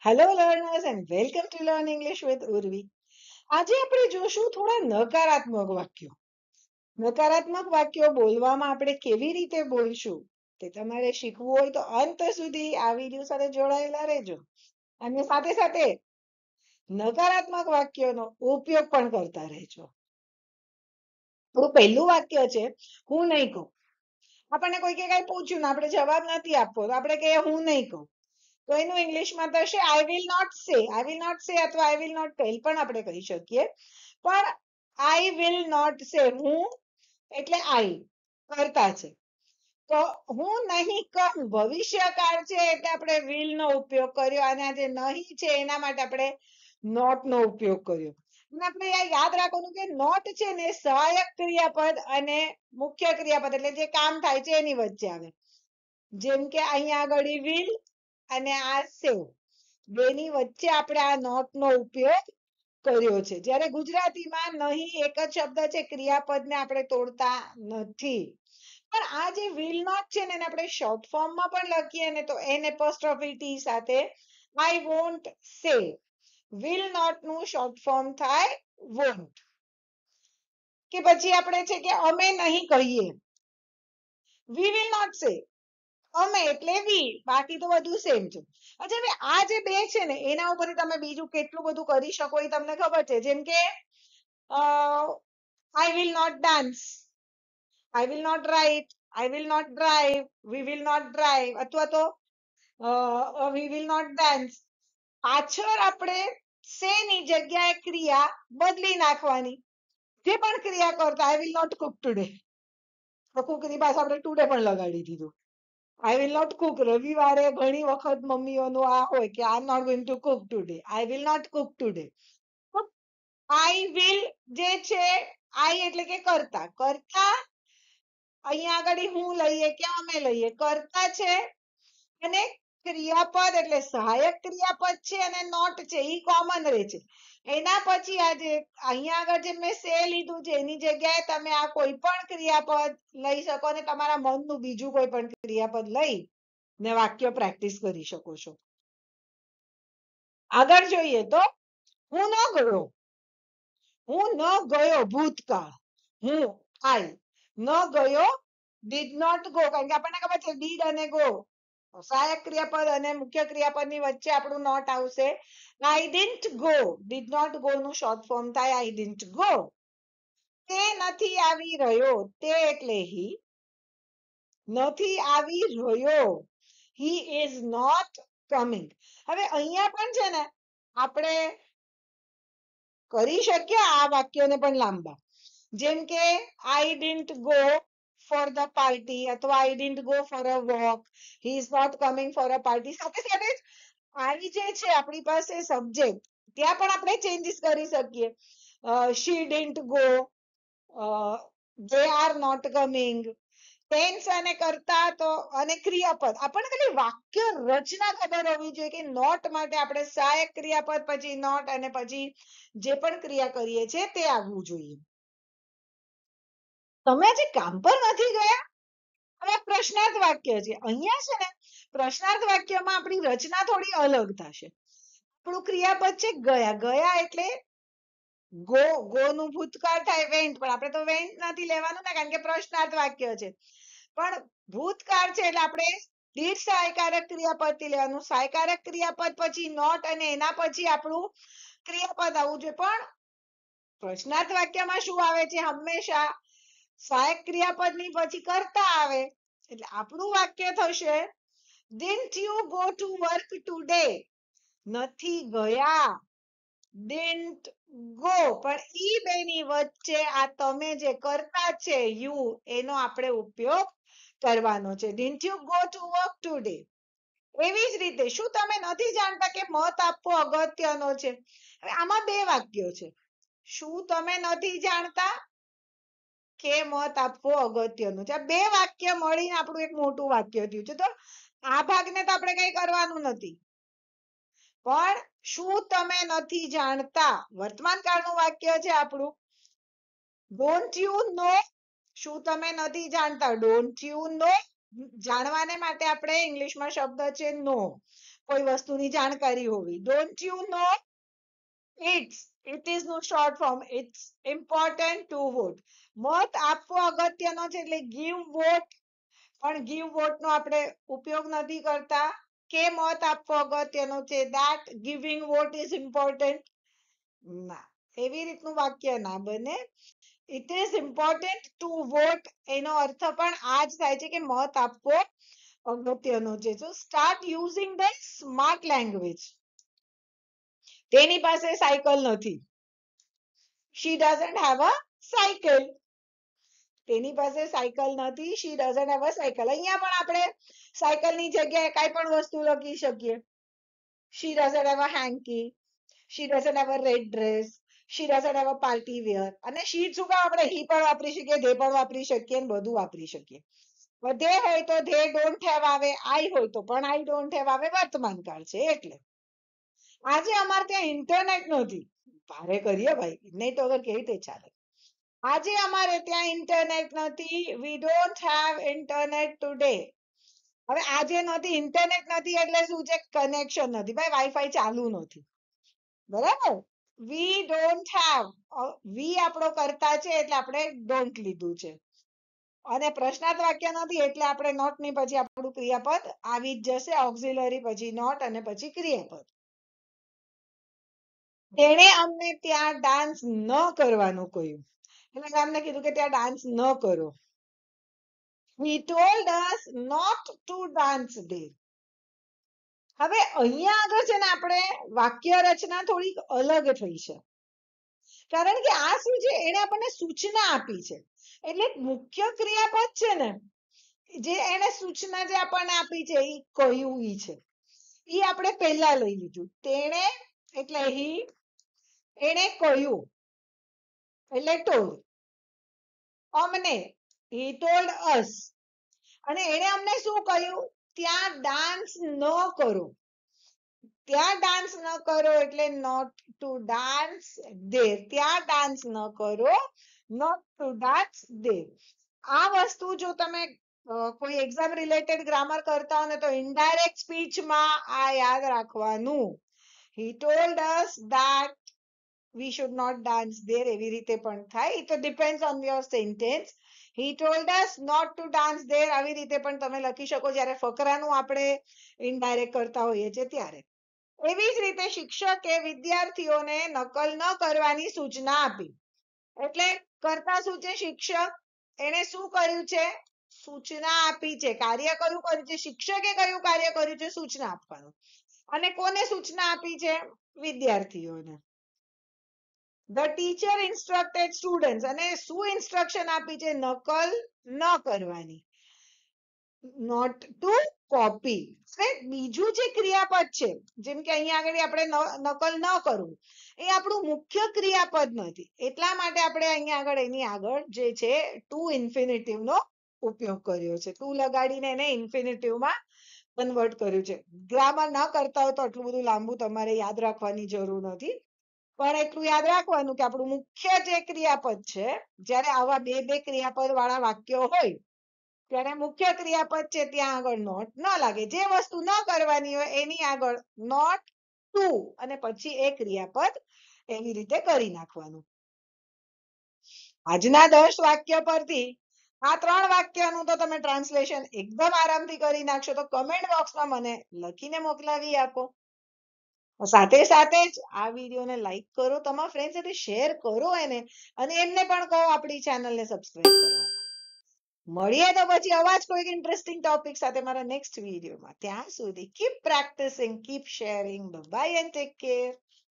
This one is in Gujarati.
Hello learners and welcome to learn English with Urvi. આજે આપણે જોશું થોડા નકારાત્મક વાક્યો. નકારાત્મક વાક્યો બોલવામાં આપણે કેવી રીતે બોલશું તે તમારે શીખવું હોય તો અંત સુધી આ વિડીયો સાથે જોડાયેલા રહેજો અને સાથે સાથે નકારાત્મક વાક્યોનો ઉપયોગ પણ કરતા રહેજો. તો પહેલું વાક્ય છે હું નહીં કહું. આપણને કોઈ કઈ પૂછ્યું ને આપણે જવાબ નથી આપવો તો આપણે કહીએ હું નહીં કહું. તો એનું ઇંગ્લિશમાં થશે આઈ વિલ નોટ સે. આઈ વિલ નોટ સે અથવા આઈ વિલ નોટ ટેલ પણ આપણે કહી શકીએ. પણ આઈ વિલ નોટ સે, હું એટલે આઈ કરતા છે. તો હું નહીં કહું ભવિષ્યકાળ છે એટલે આપણે વિલ નો ઉપયોગ કર્યો અને આ જે નહીં છે એના માટે આપણે નોટ નો ઉપયોગ કર્યો. અને આપણે યાદ રાખવાનું કે નોટ છે ને સહાયક ક્રિયાપદ અને મુખ્ય ક્રિયાપદ એટલે જે કામ થાય છે એની વચ્ચે આવે. જેમ કે અહીંયા આગળ વિલ અને આ સેવ બેની વચ્ચે આપણે આ નોટ નો ઉપયોગ કર્યો છે. જ્યારે ગુજરાતીમાં નહીં એક જ શબ્દ છે, ક્રિયાપદને આપણે તોડતા નથી. પણ આ જે વિલ નોટ છે ને એને આપણે શોર્ટ ફોર્મમાં પણ લખીએ ને તો એન એપોસ્ટ્રોફી ટી સાથે I won't say. Will not નું શોર્ટ ફોર્મ થાય વોન્ટ. કે પછી આપણે છે કે અમે નહીં કહીએ, વી વિલ નોટ સે. અમે એટલે વી, બાકી તો બધું સેમ છે. અચ્છા, હવે આ જે બે છે ને એના ઉપર તમે બીજું કેટલું બધું કરી શકો એ તમને ખબર છે. જેમ કે I will not dance, I will not write, I will not drive, we will not drive, અથવા તો વી વિલ નોટ ડાન્સ. પાછળ આપણે સે ની જગ્યાએ ક્રિયા બદલી નાખવાની. જે પણ ક્રિયા કરતા I will not cook today, તો કુકની પાસે આપણે ટુડે પણ લગાડી દીધું. I will not cook. રવિવારે ઘણી વખત મમ્મીઓનું આ હોય કે I am not going to cook today, I will not cook today. I will જે છે આઈ એટલે કે કરતા, કરતા અહીંયા આગળ હું લઈએ કે અમે લઈએ, કરતા છે અને ક્રિયાપદ એટલે સહાયક ક્રિયાપદ છે અને નોટ છે એ કોમન રહે છે. એના પછી આજે અહીંયા આગળ જે મેં સે લીધું છે એની જગ્યાએ તમે આ કોઈ પણ ક્રિયાપદ લઈ શકો અને તમારા મનનું બીજું કોઈ પણ ક્રિયાપદ લઈ ને વાક્ય પ્રેક્ટિસ કરી શકો છો. આગળ જોઈએ તો હું ન ગયો. હું ન ગયો ભૂતકાળ, હું આઈ ન ગયો, ડીડ નોટ ગો. કારણ કે આપણને ખબર છે ડીડ અને ગો સહાયક ક્રિયાપદ અને મુખ્ય ક્રિયાપદની વચ્ચે આપણું નોટ આવશે. I didn't go, did not go નું શોર્ટ ફોર્મ થાય આઈ ડિડન્ટ ગો. તે નથી આવી રહ્યો, તે એટલે હી નથી આવી રહ્યો, હી ઇઝ નોટ કમિંગ. હવે અહીંયા પણ છે ને આપણે કરી શકીએ આ વાક્યોને પણ લાંબા. જેમ કે I didn't go for the party અથવા I didn't go for a walk, he is not coming for a party. સાથે સાથે જ આવી જે છે આપણી પાસે સબ્જેક્ટ ત્યાં પણ આપણે ચેન્જીસ કરી શકીએ. She didn't go, they are not coming. Tense અને કરતા તો અને ક્રિયાપદ આપણને ખાલી વાક્ય રચના ખબર હોવી જોઈએ કે નોટ માટે આપણે સહાયક ક્રિયાપદ પછી નોટ અને પછી જે પણ ક્રિયા કરીએ છીએ તે આવવું જોઈએ. તમે હજી કામ પર નથી ગયા. હવે પ્રશ્નાર્થ વાક્ય છે. અહીંયા છે ને પ્રશ્નાર્થ વાક્યમાં આપણી રચના થોડી અલગ થશે. આપણું ક્રિયાપદ છે ગયા. ગયા એટલે ગો, ગો નું ભૂતકાળ થાય વેન્ટ, પણ આપણે તો વેન્ટ નથી લેવાનું ને કારણ કે પ્રશ્નાર્થ વાક્ય છે. પણ ભૂતકાળ છે એટલે આપણે દીર્ઘ સહાયકારક ક્રિયાપદ થી લેવાનું. સહાયકારક ક્રિયાપદ પછી નોટ અને એના પછી આપણું ક્રિયાપદ આવવું જોઈએ. પણ પ્રશ્નાર્થ વાક્યમાં શું આવે છે? હંમેશા સહાયક ક્રિયાપદ ની પછી કરતા આવે. એટલે આપણું વાક્ય થશે Didn't you go to work today? નથી ગયા, didn't go. પણ ઈ બેની વચ્ચે આ તમે જે કરતા છે યુ એનો આપણે ઉપયોગ કરવાનો છે. Didn't you go to work today? એવી જ રીતે શું તમે નથી જાણતા કે મત આપવો અગત્યનો છે? હવે આમાં બે વાક્યો છે. શું તમે નથી જાણતા કે મત આપવો અગત્યનું છે? બે વાક્ય મળીને આપણું એક મોટું વાક્ય થયું છે. તો આ ભાગને તો આપણે કઈ કરવાનું નથી. પણ શું તમે નથી જાણતા વર્તમાન કાળનું વાક્ય છે આપણું. ડોન્ટ યુ નો, શું તમે નથી જાણતા, ડોન્ટ યુ નો. જાણવાને માટે આપણે ઇંગ્લિશમાં શબ્દ છે નો. કોઈ વસ્તુની જાણકારી હોવી. Don't you know? It is no short form. It's important to vote. મત આપવો અગત્યનો છે એટલે give vote. પણ give vote નો આપણે ઉપયોગ નથી કરતા. કે મત આપવો અગત્યનો છે, that giving vote is important. ના, એવી રીતનું વાક્ય ના બને. It is important to vote એનો અર્થ પણ આ જ થાય છે કે મત આપવો અગત્યનો છે. So start using the smart language. તેની પાસે સાયકલ નથી. She doesn't have a cycle. તેની પાસે સાયકલ નથી. She doesn't have a cycle. અહીંયા પણ આપણે સાયકલની જગ્યાએ કાંઈ પણ વસ્તુ લખી શકીએ. She doesn't have a hanky. She doesn't have a red dress. She doesn't have a party wear. અને she શું કામ આપણે he પણ વાપરી શકીએ, they પણ વાપરી શકીએ ને બધું વાપરી શકીએ. they હોય તો they don't have આવે, I હોય તો પણ I don't have આવે, વર્તમાન કાળ છે એટલે. આજે અમારે ત્યાં ઇન્ટરનેટ નથી. ભારે કરીએ ભાઈ, નેટ વગર કેવી રીતે ચાલે? આજે અમારે ત્યાં ઇન્ટરનેટ નથી. We don't have internet today. હવે આજે નથી, ઇન્ટરનેટ નથી એટલે શું છે? કનેક્શન નથી ભાઈ, વાઈફાઈ ચાલુ નથી. બરાબર? We don't have. we આપણો કરતા છે એટલે આપણે don't લીધું છે. અને પ્રશ્નાર્થ વાક્ય નથી એટલે આપણે નોટ ની પછી આપણું ક્રિયાપદ આવી જ જશે. ઓક્સિલરી પછી નોટ અને પછી ક્રિયાપદ. તેણે અમને ત્યાં ડાન્સ ન કરવાનું કહ્યું. એટલે અમને કીધું કે ત્યાં ડાન્સ ન કરો. He told us not to dance there. હવે અહીંયા આગળ છે ને આપણે વાક્ય રચના થોડીક અલગ થઈ છે. કારણ કે આ શું છે? એને આપણને સૂચના આપી છે. એટલે મુખ્ય ક્રિયાપદ છે ને, જે એને સૂચના જે આપણને આપી છે એ કહ્યું ઈ છે. ઈ આપણે પહેલા લઈ લીધું. તેણે એટલે he, એણે કહ્યું એટલે told. અમને he told us. અને એણે અમને શું કહ્યું? ત્યાં ડાન્સ ન કરો. ત્યાં ડાન્સ ન કરો એટલે not to dance there. ત્યાં ડાન્સ ન કરો, not to dance there. આ વસ્તુ જો તમે કોઈ એક્ઝામ રિલેટેડ ગ્રામર કરતા હો ને તો ઇનડાયરેક્ટ સ્પીચમાં આ યાદ રાખવાનું. He told us that we should not dance there. એવી રીતે પણ થાય. it depends on your sentence. He told us not to dance there. આવી રીતે પણ તમે લખી શકો જ્યારે ફકરાનું આપણે ઇનડાયરેક્ટ કરતા હોઈએ છીએ ત્યારે. એવી જ રીતે શિક્ષકે વિદ્યાર્થીઓને નકલ ન કરવાની સૂચના આપી. એટલે કરતા શું છે? શિક્ષક. એને શું કર્યું છે? સૂચના આપી છે. કાર્ય કયું કર્યું છે? શિક્ષકે કયું કાર્ય કર્યું છે? સૂચના આપવાનું. અને કોને સૂચના આપી છે? વિદ્યાર્થીઓને. The teacher instructed students. અને શું ઇન્સ્ટ્રક્શન આપી છે? નકલ ન કરવાની. Not to copy. બીજું જે ક્રિયાપદ છે, જેમ કે અહીંયા આગળ આપણે નકલ ન કરવું, એ આપણું મુખ્ય ક્રિયાપદ નથી. એટલા માટે આપણે અહીંયા આગળ એની આગળ જે છે ટુ ઇન્ફિનિટિવ નો ઉપયોગ કર્યો છે. ટુ લગાડીને એને ઇન્ફિનિટિવ માં કન્વર્ટ કર્યું છે. ગ્રામર ન કરતા હોય તો આટલું બધું લાંબુ તમારે યાદ રાખવાની જરૂર નથી. પણ એટલું યાદ રાખવાનું કે આપણું મુખ્ય જે ક્રિયાપદ છે, જ્યારે આવા બે ક્રિયાપદ વાળા વાક્યો હોય ત્યારે મુખ્ય ક્રિયાપદ છે ત્યાં આગળ નોટ ન લાગે. જે વસ્તુ ન કરવાની હોય એની આગળ નોટ ટુ અને પછી એ ક્રિયાપદ એવી રીતે કરી નાખવાનું. આજના 10 વાક્ય પરથી આ 3 વાક્યનું તો તમે ટ્રાન્સલેશન એકદમ આરામથી કરી નાખશો. તો કમેન્ટ બોક્સમાં મને લખીને મોકલાવી આપો. સાથે સાથે જ આ વિડીયોને લાઈક કરો, તમારા ફ્રેન્ડ સાથે શેર કરો એને, અને એમને પણ કહો આપણી ચેનલને સબસ્ક્રાઇબ કરવા. મળીએ તો પછી આવા જ કોઈક ઇન્ટરેસ્ટિંગ ટોપિક સાથે મારા નેક્સ્ટ વિડીયોમાં. ત્યાં સુધી keep practising, keep sharing. Bye and take care.